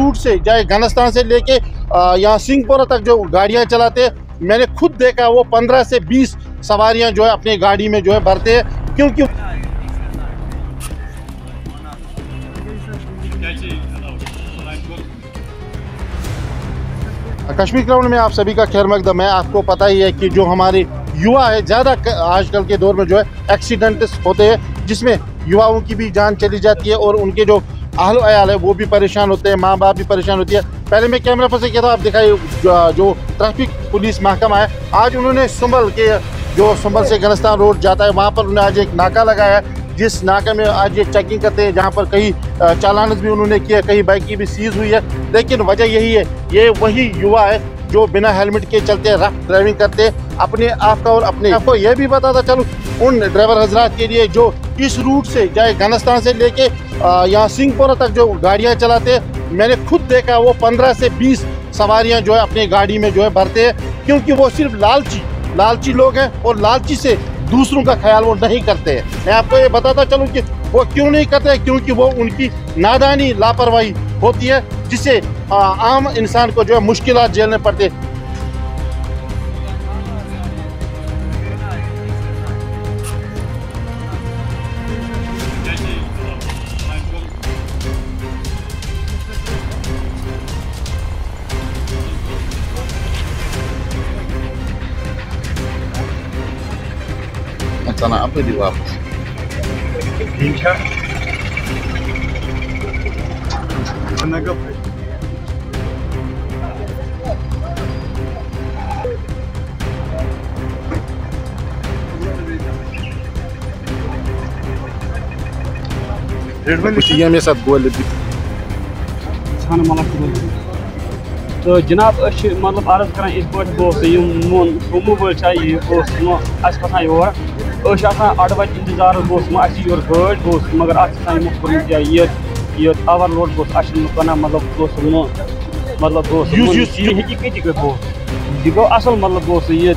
Root से चाहे घनस्तान से लेके यहाँ सिंहपुरा तक जो गाड़ियाँ चलाते हैं, मैंने खुद देखा वो 15 से 20 सवारियाँ जो है अपनी गाड़ी में जो है भरते हैं, क्योंकि कश्मीर क्राउड में आप सभी का खैर मकदम है। आपको पता ही है कि जो हमारे युवा है, ज़्यादा आजकल के दौर में जो है एक्सीडेंट्स होते हैं, जिसमें युवाओं की भी जान चली जाती है और उनके जो अहल अयाल है वो भी परेशान होते हैं, माँ बाप भी परेशान होती है। पहले मैं कैमरा पर से किया था, आप दिखाइए जो ट्रैफिक पुलिस महकमा है, आज उन्होंने संभल के जो संभल से घनस्तान रोड जाता है वहाँ पर उन्होंने आज एक नाका लगाया है, जिस नाके में आज ये चेकिंग करते हैं, जहाँ पर कई चालान भी उन्होंने किया, कई बाइक की भी सीज हुई है। लेकिन वजह यही है, ये वही युवा है जो बिना हेलमेट के चलते रफ ड्राइविंग करते अपने आप का और अपने आपको यह भी बताता चलूँ उन ड्राइवर हजरात के लिए जो इस रूट से चाहे घनस्तान से लेके यहाँ सिंहपुरा तक जो गाड़ियाँ चलाते हैं, मैंने खुद देखा वो 15 से 20 सवारियाँ जो है अपनी गाड़ी में जो है भरते हैं, क्योंकि वो सिर्फ लालची लोग हैं और लालची से दूसरों का ख्याल वो नहीं करते हैं। मैं आपको ये बताता चलूँ कि वो क्यों नहीं करते हैं, क्योंकि वो उनकी नादानी लापरवाही होती है, जिससे आम इंसान को जो है मुश्किलात झेलने पड़ते हैं। Sana apa di wapas? Inka. Tenaga. ये में साथ बोल दी। छान मला तो जनाब मतलब अर्ज कर इस पे मोन सोमो वो चाहिए योर अडवत इंतजार योर गाड़ मगर अत ये ओवरलोड बना मतलब यह गो असल मतलब ये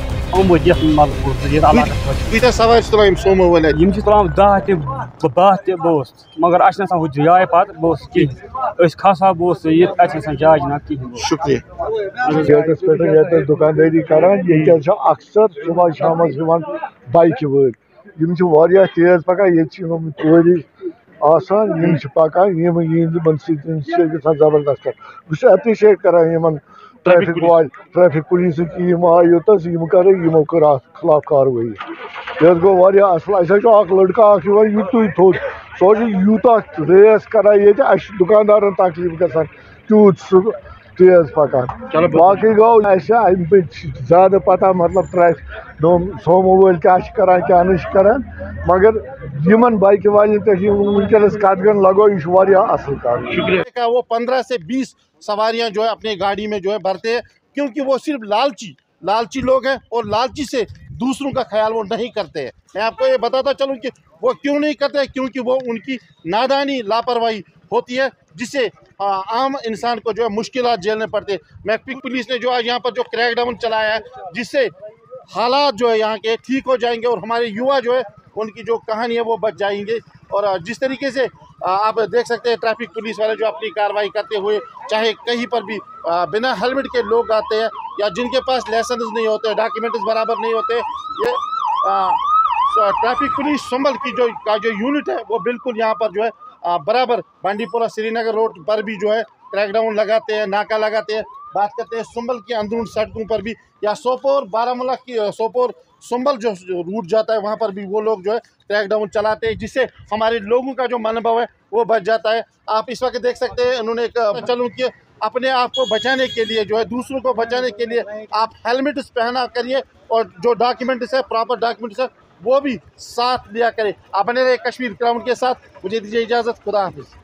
तुलान 10 बोस मगर वो जाए पत बोस कह खसा बोस ये जाए ना कहें। शुक्रिया पे दुकानदारी करान अक्सर सुबह शाम बाइक वल तेज पकान ये आसान पकान जबरदस्त बस एप्रिशिएट करान ट्रैफिक पुलिस की आय योतस कर खिलाफ कार्रवाई गो असल लड़का युत थोद सो यूता रेस करान ये दुकानदार तकलीफ ग तूत सह तेज पकान बाकी गो ज्यादा पता मतलब ट्रैफिक सोमो वाल क्या करान मगर यमन बाइक वाले वनकस कदगन लगो यह असल कर। वो 15 से 20 सवारियां जो है अपनी गाड़ी में जो है भरते हैं, क्योंकि वो सिर्फ लालची लोग हैं और लालची से दूसरों का ख्याल वो नहीं करते हैं। मैं आपको ये बताता चलूँ कि वो क्यों नहीं करते हैं, क्योंकि वो उनकी नादानी लापरवाही होती है, जिससे आम इंसान को जो है मुश्किलात झेलने पड़ते हैं। मैक्पिक पुलिस ने जो आज यहाँ पर जो क्रैकडाउन चलाया है, जिससे हालात जो है यहाँ के ठीक हो जाएंगे और हमारे युवा जो है उनकी जो कहानी है वो बच जाएंगे। और जिस तरीके से आप देख सकते हैं ट्रैफिक पुलिस वाले जो अपनी कार्रवाई करते हुए, चाहे कहीं पर भी बिना हेलमेट के लोग आते हैं या जिनके पास लाइसेंस नहीं होते, डॉक्यूमेंट्स बराबर नहीं होते, ये ट्रैफिक पुलिस संभल की जो यूनिट है वो बिल्कुल यहाँ पर जो है बराबर बांडीपुरा श्रीनगर रोड पर भी जो है क्रैकडाउन लगाते हैं, नाका लगाते हैं। बात करते हैं संभल की अंदरून सड़कों पर भी, या सोपोर बारामूला की सोपोर संभल जो रूट जाता है वहाँ पर भी वो लोग जो है क्रैकडाउन चलाते हैं, जिससे हमारे लोगों का जो मनोभाव है वो बच जाता है। आप इस वक्त देख सकते हैं उन्होंने चलूँ कि अपने आप को बचाने के लिए जो है, दूसरों को बचाने के लिए आप हेलमेट पहना करिए और जो डॉक्यूमेंट्स है, प्रॉपर डॉक्यूमेंट्स है, वो भी साथ लिया करें। आप बने रहे कश्मीर क्राउड के साथ। मुझे दीजिए इजाज़त। खुदा हाफिज़।